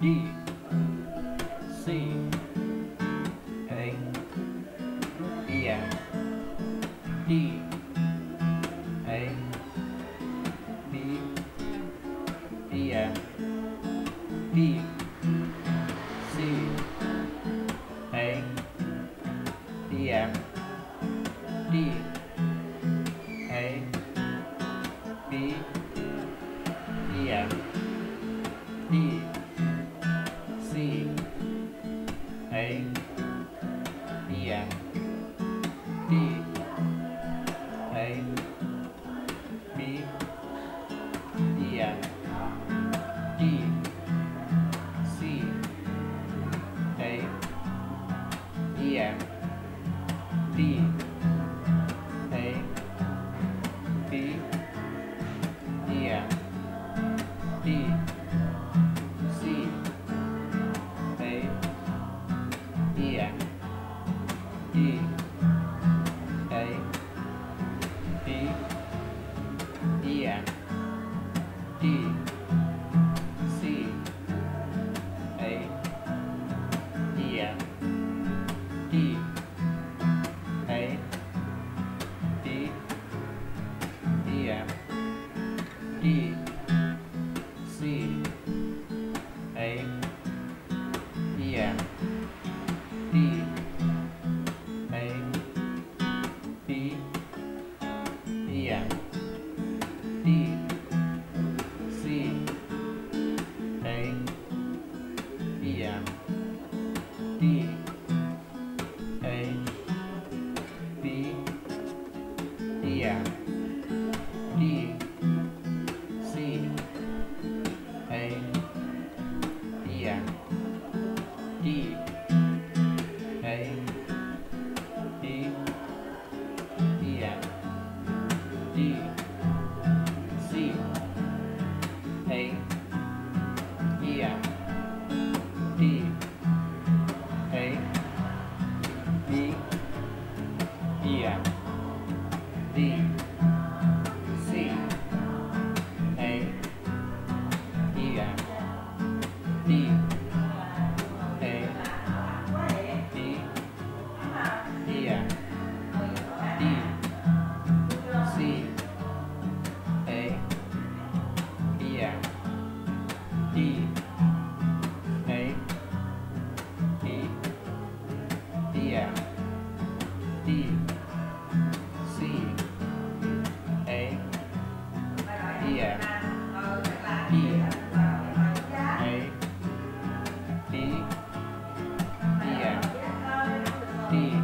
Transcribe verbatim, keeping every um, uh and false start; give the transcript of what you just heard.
D, C, A, E, F, D, A, B, E, F, D, C, A, D, F, D, A, B, E, F, D, C, A, B, F, D, A, B, E, F, D, C, A, E, F, D, A, B, E, F, D, C, A, E, F, D, A, B, E, F, D, C, A, E, F, D, A, B, E, F, D, C, A, E, F, D, A, B, E, F, D, C, A, E, F, D, A, B, E, F, D, C, A, E, F, D, A, B, E, F, D, C, A, E, F, D, A, B, E, F, D, C, A, E, F, D, A, B, E, F, D, C, A, E, F, D, A, B, E, F, D, C, A, E, F, D, A, B, E, F, D,